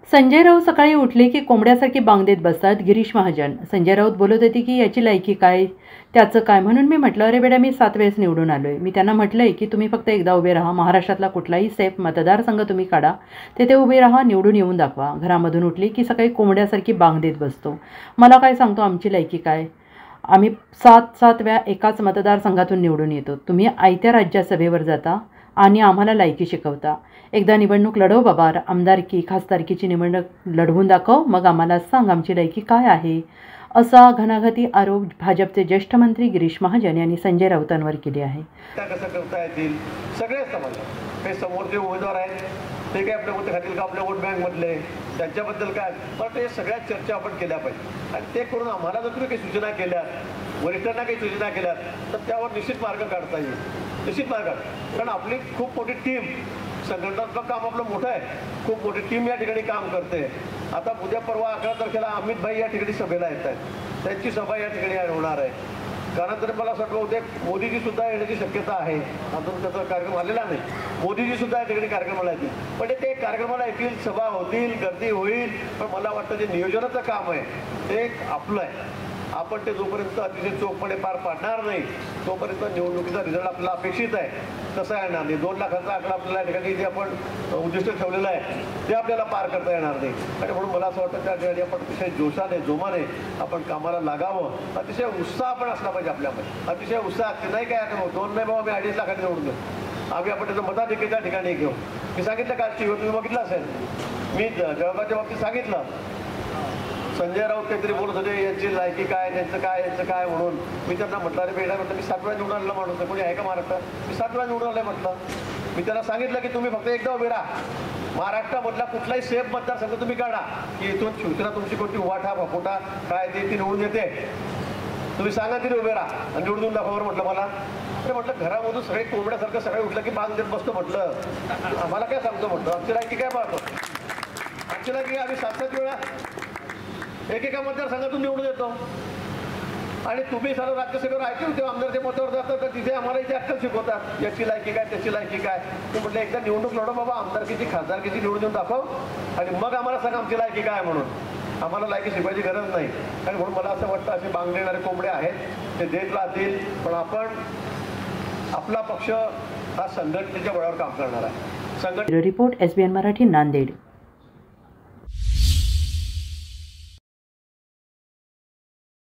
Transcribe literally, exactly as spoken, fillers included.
संजय राऊत सकाळी उठले की कोंबड्यासारखी बांग देत बसतात गिरीश महाजन। संजय राऊत बोलत होते की याची लायकी काय, त्याचं काय, म्हणून मी म्हटलं अरे बेटा मी सात वेळेस निवडून आलोय। मी त्यांना म्हटलंय की तुम्ही फक्त एकदा उभे राहा, महाराष्ट्रातला कुठलाही सेफ मतदारसंघ तुम्ही काढा, तेथे उभे राहा, निवडून येऊन दाखवा। घरामधून उठली की सकाळी कोंबड्यासारखी बांग देत बसतो। मला काय सांगतो आमची लायकी काय, आम्ही सात सात वेळा एकाच मतदारसंघातून निवडून येतो। तुम्ही आयत्या राज्यसभेवर जाता आणि आम्हाला लायकी शिकवता। एकदा निवडणूक लढव बाबा, आमदारकी खासदारकीची निवडणूक लढवून दाखव, मग आम्हाला सांग आमची लायकी काय आहे। असा घणाघाती आरोप भाजपचे ज्येष्ठ मंत्री गिरीश महाजन यांनी संजय राऊतांवर केले आहे। कसं करता येतील सगळे समाज, हे समोरचे उमेदवार आहेत ते काय आपल्या मत खातील का, आपल्या वोट बँक मधले त्यांच्याबद्दल काय, पण ते सगळ्या चर्चा आपण केल्या पाहिजे। आणि ते करून आम्हाला जर तुम्ही काही सूचना केल्या, वरिष्ठांना काही सूचना केल्या, तर त्यावर निश्चित मार्ग काढता येईल, निश्चित मार्ग। कारण आपली खूप मोठी टीम, संघटनात्मक काम आपलं मोठं आहे, खूप मोठी टीम या ठिकाणी काम करते। आता उद्या परवा अकरा तारखेला अमित भाई या ठिकाणी सभेला येत आहेत, त्यांची सभा या ठिकाणी होणार आहे। कारण तर मला असं वाटतं उद्या मोदीजी सुद्धा येण्याची शक्यता आहे, अजून त्याचा कार्यक्रम आलेला नाही, मोदीजी सुद्धा या ठिकाणी कार्यक्रमाला येतील। पण ते कार्यक्रमाला येतील, सभा होतील, गर्दी होईल, पण मला वाटतं जे नियोजनाचं काम आहे ते आपलं आहे। आपण ते जोपर्यंत अतिशय चोखपणे पार पाडणार नाही तोपर्यंत निवडणुकीचा रिझल्ट आपल्याला अपेक्षित आहे तसा येणार नाही। दोन लाखाचा आकडा आपल्याला ठिकाणी जे आपण उद्दिष्ट ठेवलेलं आहे ते आपल्याला पार करता येणार नाही। आणि म्हणून मला असं वाटतं त्या ठिकाणी आपण अतिशय जोशाने जोमाने आपण कामाला लागावं, अतिशय उत्साह पण असला पाहिजे आपल्यामध्ये, अतिशय उत्साह नाही काय दोन नाही बाबा मी अडीच लाखाने निवडून घेऊ, आम्ही आपण त्याचं मताधिक्य त्या ठिकाणी घेऊ। मी सांगितलं काल टी व्ही तुम्ही बघितलं असेल, मी जळगावच्या बाबतीत सांगितलं, संजय राऊत काहीतरी बोलत होते यांची लायकी काय, त्यांचं काय, यांचं काय म्हणून। मी त्यांना म्हटलं अरे बेटा म्हटलं मी सात वेळा निवडून आलेला माणूस, कोणी आहे का महाराष्ट्रात, मी सात वेळा निवडून आलोय म्हटलं। मी त्यांना सांगितलं की तुम्ही फक्त एकदा उभे राहा, महाराष्ट्रामधला कुठलाही सेफ मतदारसंघ तुम्ही काढा की इथून शिवसेना तुमची कोणती उवाठा फपोटा काय ते ती निवडून येते, तुम्ही सांगा तरी उभे राहा आणि निवडून दाखवा म्हटलं मला। अरे म्हटलं घरामधून सगळे कोंबड्यासारखं सगळे उठलं की बांग देत बसतो म्हटलं, आम्हाला काय सांगतो म्हटलं, आमची लायकी काय पाहतो, आमची लायकी आम्ही सात सात वेळा एकेका मतदारसंघातून निवडून येतो। आणि तुम्ही सर्व राज्यसभेवर ऐकून तेव्हा आमदारच्या मतावर जातात तर तिथे आम्हाला इथे अक्कल शिकवतात, याची लायकी काय त्याची लायकी काय। ते म्हटलं एकदा निवडणूक लढव बाबा, आमदारकीची खासदारकीची निवडून देऊन दाखव आणि मग आम्हाला सांगा आमची लायकी काय म्हणून। आम्हाला लायकी शिकवायची गरज नाही। आणि म्हणून मला असं वाटतं असे बांग देणारे कोंबडे आहेत ते देत राहतील, पण आपण आपला पक्ष हा संघटनेच्या बळावर काम करणार आहे। संघटना report S B N Marathi Nanded.